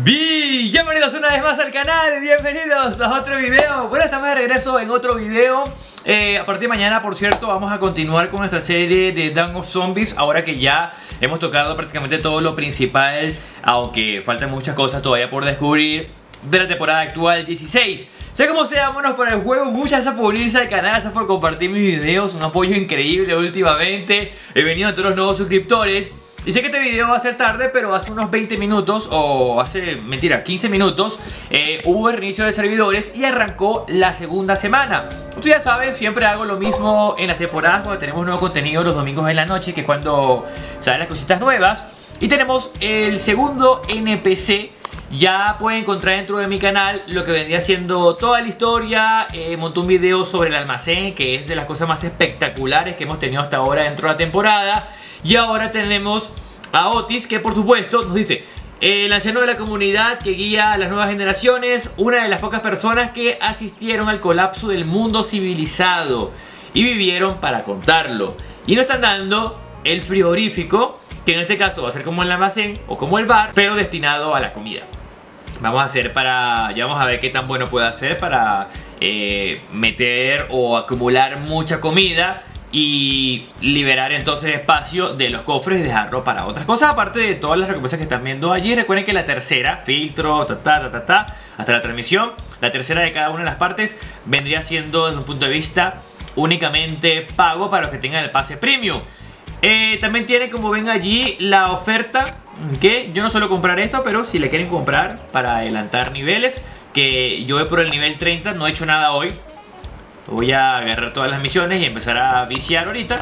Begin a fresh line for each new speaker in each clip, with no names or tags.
Bienvenidos una vez más al canal, bienvenidos a otro video. Bueno, estamos de regreso en otro video. A partir de mañana, por cierto, vamos a continuar con nuestra serie de Dawn of Zombies. Ahora que ya hemos tocado prácticamente todo lo principal, aunque faltan muchas cosas todavía por descubrir de la temporada actual 16. Sea como sea, vámonos por el juego. Muchas gracias por unirse al canal, gracias por compartir mis videos. Un apoyo increíble últimamente. He venido a todos los nuevos suscriptores. Y sé que este video va a ser tarde, pero hace unos 20 minutos, o hace, mentira, 15 minutos, hubo el reinicio de servidores y arrancó la segunda semana. Ustedes ya saben, siempre hago lo mismo en las temporadas cuando tenemos nuevo contenido los domingos en la noche, que es cuando salen las cositas nuevas. Y tenemos el segundo NPC. Ya pueden encontrar dentro de mi canal lo que vendría siendo toda la historia. Monté un video sobre el almacén, que es de las cosas más espectaculares que hemos tenido hasta ahora dentro de la temporada. Y ahora tenemos a Otis, que por supuesto nos dice: el anciano de la comunidad que guía a las nuevas generaciones, una de las pocas personas que asistieron al colapso del mundo civilizado y vivieron para contarlo. Y nos están dando el frigorífico, que en este caso va a ser como el almacén o como el bar, pero destinado a la comida. Vamos a hacer ya vamos a ver qué tan bueno puede hacer para meter o acumular mucha comida y liberar entonces espacio de los cofres y dejarlo para otras cosas, aparte de todas las recompensas que están viendo allí. Recuerden que la tercera, filtro, hasta la transmisión, la tercera de cada una de las partes vendría siendo desde un punto de vista únicamente pago para los que tengan el pase premium. También tiene, como ven allí, la oferta, que yo no suelo comprar esto, pero si le quieren comprar para adelantar niveles, que yo voy por el nivel 30, no he hecho nada hoy. Voy a agarrar todas las misiones y empezar a viciar ahorita.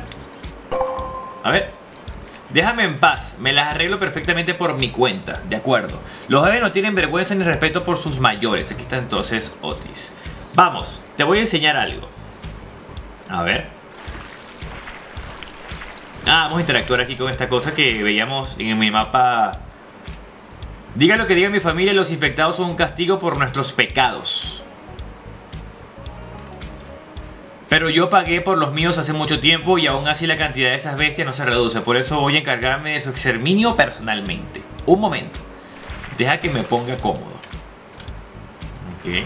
A ver, déjame en paz, me las arreglo perfectamente por mi cuenta. De acuerdo. Los bebés no tienen vergüenza ni respeto por sus mayores. Aquí está entonces Otis. Vamos, te voy a enseñar algo. A ver. Vamos a interactuar aquí con esta cosa que veíamos en mi mapa. Diga lo que diga mi familia, los infectados son un castigo por nuestros pecados. Pero yo pagué por los míos hace mucho tiempo y aún así la cantidad de esas bestias no se reduce. Por eso voy a encargarme de su exterminio personalmente. Un momento. Deja que me ponga cómodo. Ok.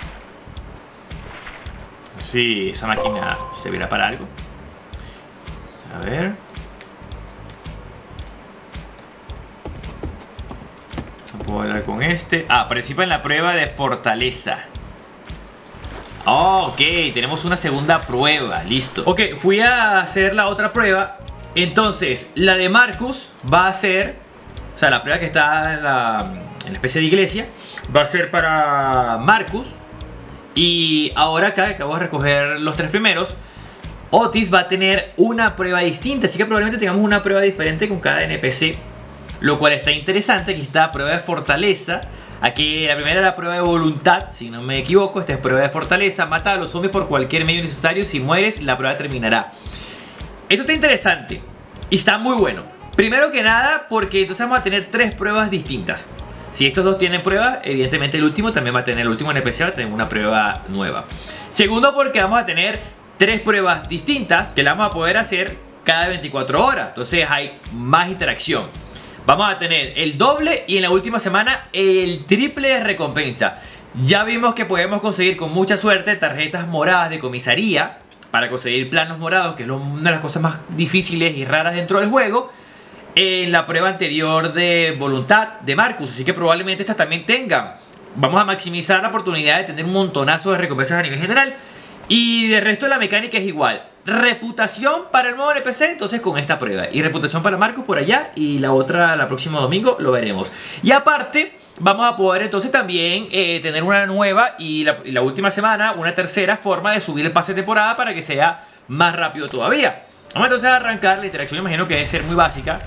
Sí, esa máquina servirá para algo. A ver. No puedo hablar con este. Participa en la prueba de fortaleza. Ok, tenemos una segunda prueba, listo. Ok, fui a hacer la otra prueba. Entonces, la de Marcus va a ser, o sea, la prueba que está en la especie de iglesia, va a ser para Marcus. Y ahora acá, que acabo de recoger los tres primeros, Otis va a tener una prueba distinta. Así que probablemente tengamos una prueba diferente con cada NPC, lo cual está interesante. Aquí está prueba de fortaleza. Aquí la primera era prueba de voluntad, si no me equivoco. Esta es prueba de fortaleza. Mata a los zombies por cualquier medio necesario. Si mueres, la prueba terminará. Esto está interesante y está muy bueno. Primero que nada, porque entonces vamos a tener tres pruebas distintas. Si estos dos tienen pruebas, evidentemente el último también va a tener, el último NPC va a tener una prueba nueva. Segundo, porque vamos a tener tres pruebas distintas que las vamos a poder hacer cada 24 horas. Entonces hay más interacción. Vamos a tener el doble y en la última semana el triple de recompensa. Ya vimos que podemos conseguir con mucha suerte tarjetas moradas de comisaría para conseguir planos morados, que es una de las cosas más difíciles y raras dentro del juego, en la prueba anterior de voluntad de Marcus. Así que probablemente estas también tengan. Vamos a maximizar la oportunidad de tener un montonazo de recompensas a nivel general. Y de resto la mecánica es igual. Reputación para el nuevo NPC, entonces con esta prueba. Y reputación para Marcos por allá. Y la otra, el próximo domingo, lo veremos. Y aparte, vamos a poder entonces también tener una nueva y la última semana, una tercera forma de subir el pase de temporada para que sea más rápido todavía. Vamos entonces a arrancar. La interacción, imagino que debe ser muy básica.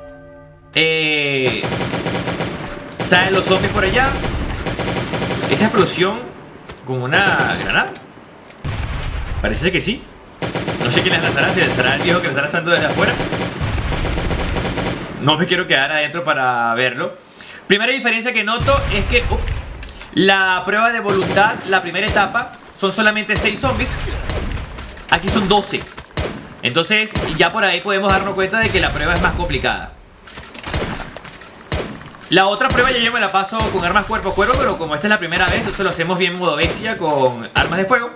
Salen los zombies por allá. Esa explosión con una granada. Parece que sí. No sé quién las lanzará, si será el viejo que lo está lanzando desde afuera. No me quiero quedar adentro para verlo. Primera diferencia que noto es que la prueba de voluntad, la primera etapa, son solamente 6 zombies. Aquí son 12. Entonces ya por ahí podemos darnos cuenta de que la prueba es más complicada. La otra prueba ya yo me la paso con armas cuerpo a cuerpo, pero como esta es la primera vez, entonces lo hacemos bien modo bestia con armas de fuego.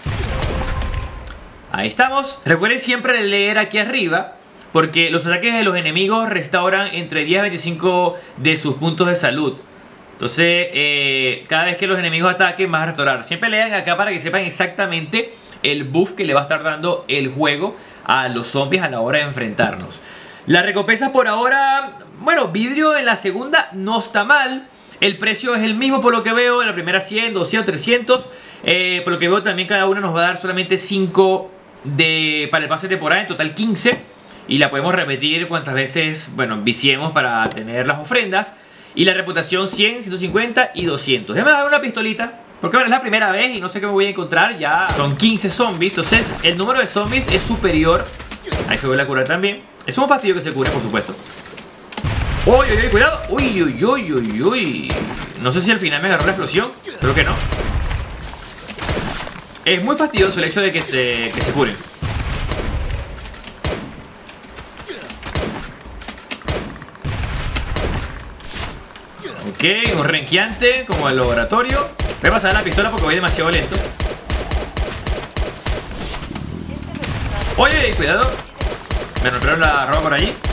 Ahí estamos. Recuerden siempre leer aquí arriba, porque los ataques de los enemigos restauran entre 10 a 25 de sus puntos de salud. Entonces, cada vez que los enemigos ataquen, vas a restaurar. Siempre lean acá para que sepan exactamente el buff que le va a estar dando el juego a los zombies a la hora de enfrentarnos. Las recompensas por ahora, bueno, vidrio en la segunda no está mal. El precio es el mismo por lo que veo. En la primera 100, 200, 300. Por lo que veo también cada uno nos va a dar solamente 5 para el pase temporal. En total 15. Y la podemos repetir cuantas veces, bueno, viciemos para tener las ofrendas. Y la reputación 100, 150 y 200. Déjame dar una pistolita, porque bueno, es la primera vez y no sé qué me voy a encontrar. Ya son 15 zombies. Entonces el número de zombies es superior. Ahí se vuelve a curar también. Es un fastidio que se cure, por supuesto. ¡Uy, uy, uy! ¡Cuidado! ¡Uy, uy, uy, uy, uy! No sé si al final me agarró la explosión. Creo que no. Es muy fastidioso el hecho de que se curen. Ok, un renqueante como el laboratorio. Voy a pasar la pistola porque voy demasiado lento. Oye, cuidado. Me rompieron la ropa por allí.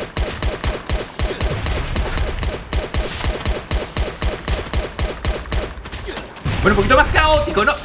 Bueno, un poquito más caótico, ¿no?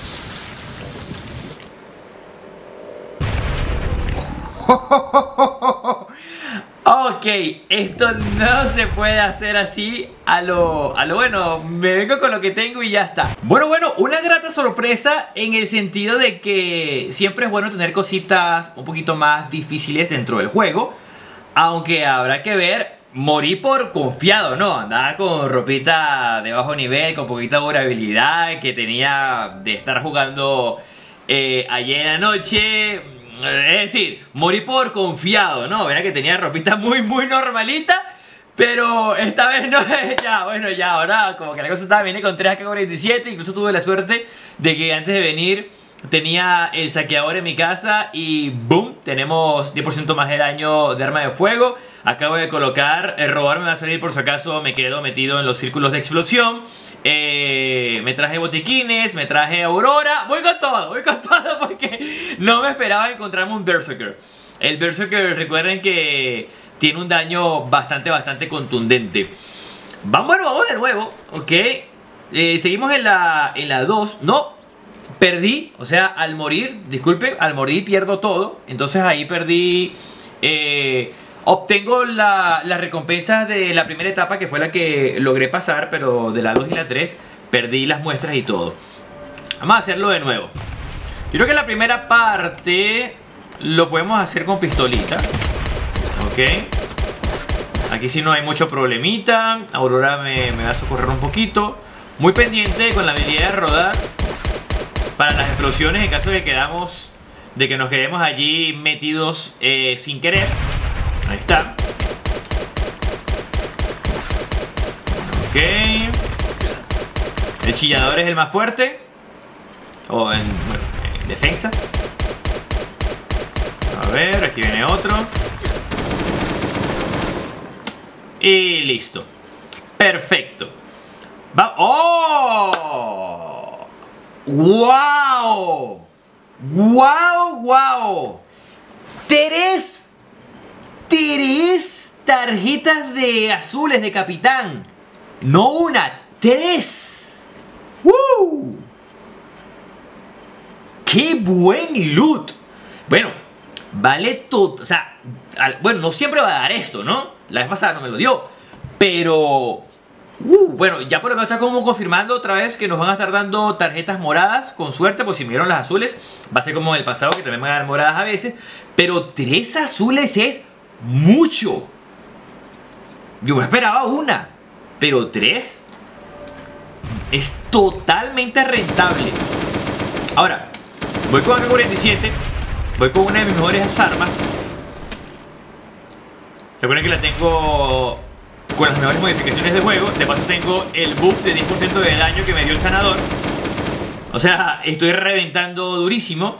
Ok, esto no se puede hacer así a lo bueno, me vengo con lo que tengo y ya está. Bueno, una grata sorpresa en el sentido de que siempre es bueno tener cositas un poquito más difíciles dentro del juego. Aunque habrá que ver, morí por confiado, ¿no? Andaba con ropita de bajo nivel, con poquita durabilidad que tenía de estar jugando ayer en la noche. Es decir, morí por confiado, ¿no? Verá que tenía ropita muy normalita. Pero esta vez no, ya, bueno, ya, ahora como que la cosa estaba bien con 3 AK-47. Incluso tuve la suerte de que antes de venir tenía el saqueador en mi casa y boom, tenemos 10% más de daño de arma de fuego. Acabo de colocar, robar me va a salir por si acaso me quedo metido en los círculos de explosión. Me traje botiquines, me traje Aurora. Voy con todo porque no me esperaba encontrarme un Berserker. El Berserker, recuerden que tiene un daño bastante contundente. Vamos de nuevo, ok. Seguimos en la 2. No, perdí, o sea, al morir, disculpen, al morir pierdo todo. Entonces ahí perdí. Obtengo las recompensas de la primera etapa, que fue la que logré pasar, pero de la 2 y la 3 perdí las muestras y todo. Vamos a hacerlo de nuevo. Yo creo que la primera parte lo podemos hacer con pistolita. Ok. Aquí sí no hay mucho problemita. Aurora me va a socorrer un poquito. Muy pendiente con la habilidad de rodar para las explosiones en caso de que nos quedemos allí metidos sin querer. Ahí está. Ok. El chillador es el más fuerte. O en defensa. A ver, aquí viene otro. Y listo. Perfecto. Va. ¡Oh! ¡Wow! ¡Wow! ¡Tres tarjetas de azules de capitán! No una, 3. ¡Woo! ¡Qué buen loot! Bueno, vale todo. O sea, bueno, no siempre va a dar esto, ¿no? La vez pasada no me lo dio. Pero bueno, ya por lo menos está como confirmando otra vez que nos van a estar dando tarjetas moradas. Con suerte, pues si me dieron las azules, va a ser como en el pasado, que también me van a dar moradas a veces. Pero 3 azules es mucho. Yo me esperaba una, pero 3 es totalmente rentable. Ahora, voy con AK-47. Voy con una de mis mejores armas. Recuerden que la tengo con las mejores modificaciones de juego. De paso tengo el buff de 10% de daño que me dio el sanador. O sea, estoy reventando durísimo.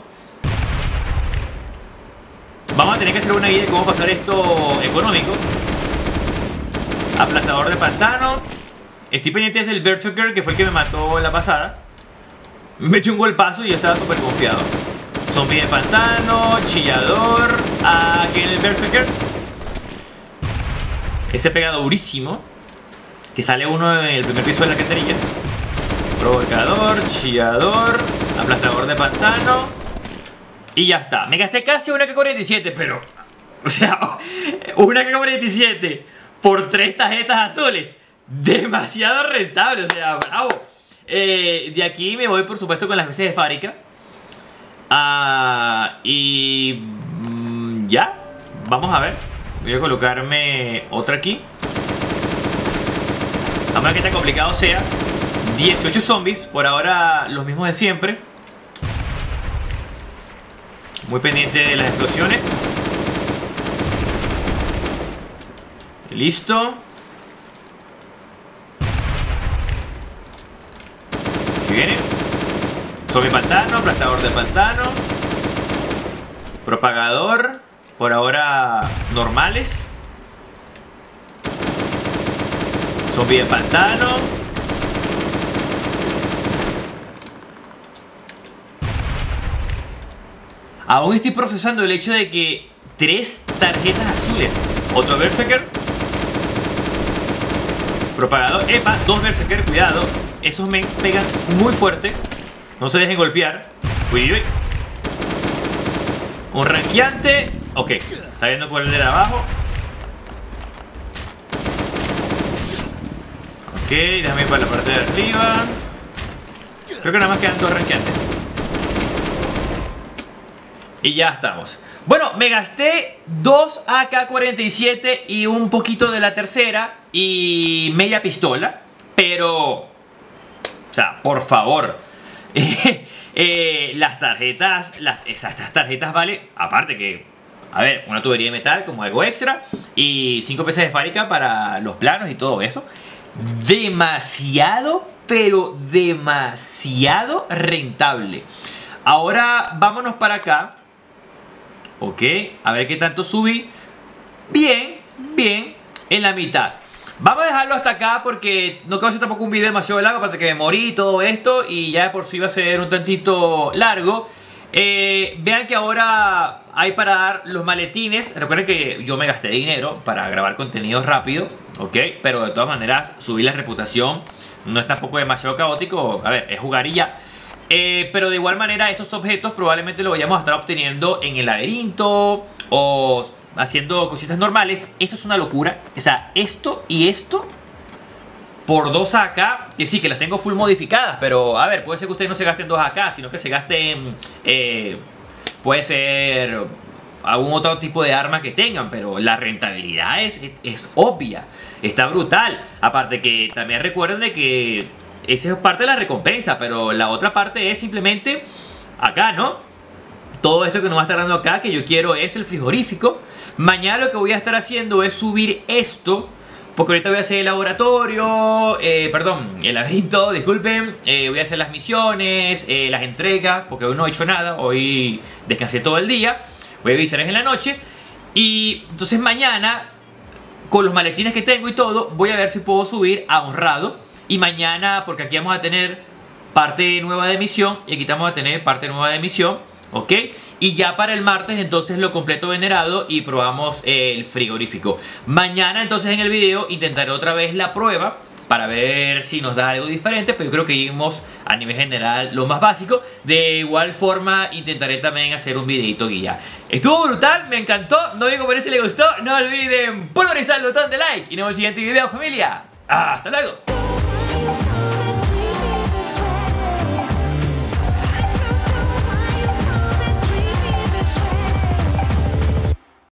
Vamos a tener que hacer una guía de cómo pasar esto económico. Aplastador de pantano. Estoy pendiente del Berserker, que fue el que me mató en la pasada. Me echó un golpazo y yo estaba súper confiado. Zombie de pantano, chillador. Aquí en el Berserker. Ese pega durísimo. Que sale uno en el primer piso de la alcantarilla. Provocador, chillador, aplastador de pantano. Y ya está. Me gasté casi una K-47, pero... O sea, una K-47 por 3 tarjetas azules. Demasiado rentable, o sea, bravo. De aquí me voy, por supuesto, con las veces de fábrica. Ya. Vamos a ver. Voy a colocarme otra aquí. Vamos a ver qué tan complicado sea. 18 zombies, por ahora los mismos de siempre. Muy pendiente de las explosiones. Listo. Aquí viene. Zombie pantano, aplastador de pantano. Propagador. Por ahora normales. Zombie de pantano. Aún estoy procesando el hecho de que 3 tarjetas azules. Otro Berserker. Propagador. Epa, 2 Berserker, cuidado. Esos me pegan muy fuerte. No se dejen golpear. Uy, uy. Un ranqueante. Ok, está viendo por el de abajo. Ok, déjame ir para la parte de arriba. Creo que nada más quedan 2 ranqueantes. Y ya estamos. Bueno, me gasté 2 AK-47 y un poquito de la tercera y media pistola. Pero... O sea, por favor. Las tarjetas... Estas tarjetas vale... Aparte que... A ver, una tubería de metal como algo extra. Y 5 piezas de fábrica para los planos y todo eso. Demasiado, pero demasiado rentable. Ahora vámonos para acá. Ok, a ver qué tanto subí. Bien, bien, en la mitad. Vamos a dejarlo hasta acá porque no quiero hacer tampoco un video demasiado largo, aparte que me morí y todo esto y ya de por sí va a ser un tantito largo. Vean que ahora hay para dar los maletines. Recuerden que yo me gasté dinero para grabar contenido rápido, ok, pero de todas maneras subir la reputación no es tampoco demasiado caótico. A ver, es jugar y ya. Pero de igual manera estos objetos probablemente los vayamos a estar obteniendo en el laberinto o haciendo cositas normales. Esto es una locura. O sea, esto y esto por 2 AK, que sí, que las tengo full modificadas, pero a ver, puede ser que ustedes no se gasten 2 AK, sino que se gasten, puede ser algún otro tipo de arma que tengan, pero la rentabilidad es obvia, está brutal. Aparte que también recuerden de que esa es parte de la recompensa, pero la otra parte es simplemente acá, ¿no? Todo esto que nos va a estar dando acá, que yo quiero es el frigorífico. Mañana lo que voy a estar haciendo es subir esto, porque ahorita voy a hacer el laboratorio, perdón, el laberinto, disculpen. Voy a hacer las misiones, las entregas, porque hoy no he hecho nada, hoy descansé todo el día. Voy a avisarles en la noche. Y entonces mañana, con los maletines que tengo y todo, voy a ver si puedo subir a honrado. Y mañana, porque aquí vamos a tener parte nueva de misión y aquí vamos a tener parte nueva de misión, ¿ok? Y ya para el martes entonces lo completo venerado y probamos el frigorífico. Mañana entonces en el video intentaré otra vez la prueba para ver si nos da algo diferente, pero yo creo que vimos a nivel general lo más básico. De igual forma intentaré también hacer un videito guía. Estuvo brutal, me encantó, no digo por si les gustó, no olviden pulverizar el botón de like y nos vemos en el siguiente video, familia. Hasta luego.